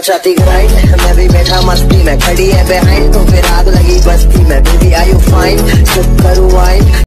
मचाती grind, मैं भी बैठा मस्ती में, खड़ी है बिहाइंड तो फिर आग लगी बस्ती में। बेबी आर यू फाइन, चुप करूँ वाइन।